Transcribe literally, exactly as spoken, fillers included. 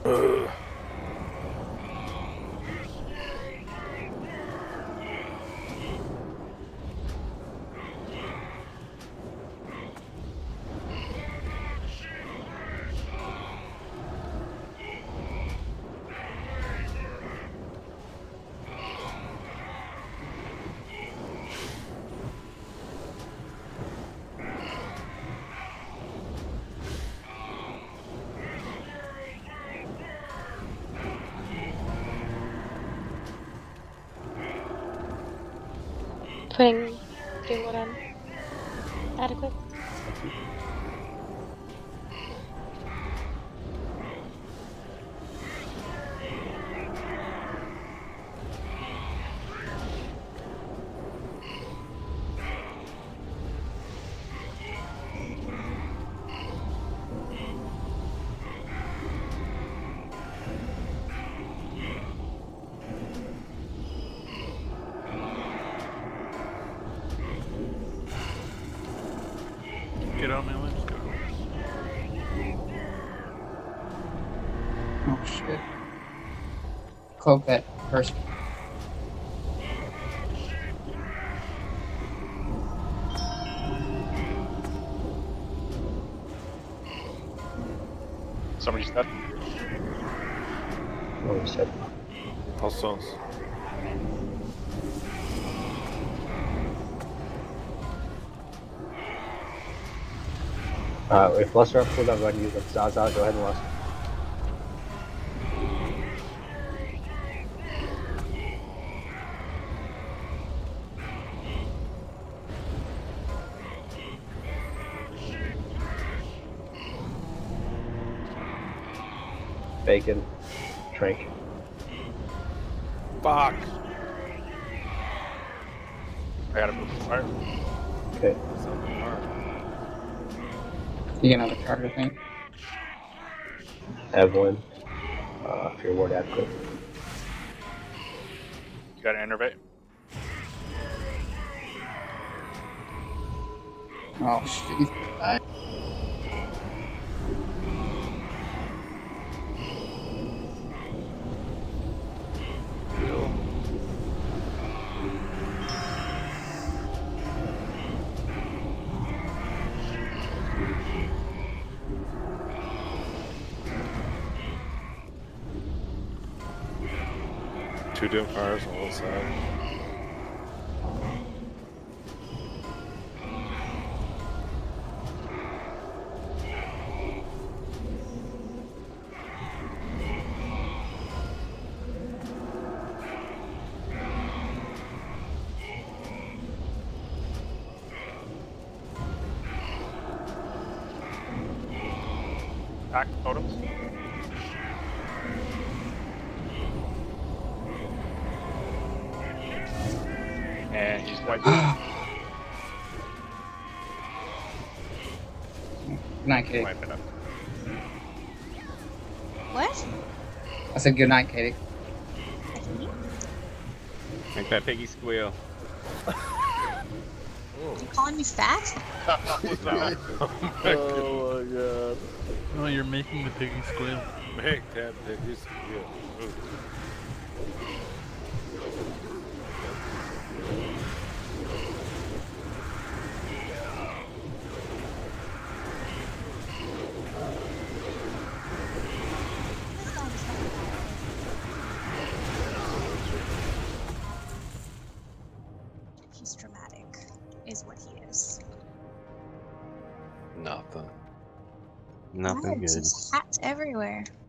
Ugh. Putting doing what I'm adequate. Get on my lips, go. Oh shit. Cloak that person. Somebody's dead. Oh, you said. Hostiles. Uh, if Luster up cooldown, go ahead and use them. Zaza, go ahead and Luster. Bacon. Trank. Fuck. I gotta move the fire. Okay. Something hard. You get another card, I think. Evelyn. Uh, if you're ward adequate. You gotta innervate. Oh shit. I- Two dim fires on one side. Back totems. And he's white. Good night, Katie. Wipe it up. What? I said good night, Katie. That's me? Make that piggy squeal. You calling me fat? Oh my god. Oh, you're making the piggy squeal. Make that piggy squeal. Ooh. He's dramatic, is what he is. Nothing. Nothing Yes, good. there's hats everywhere.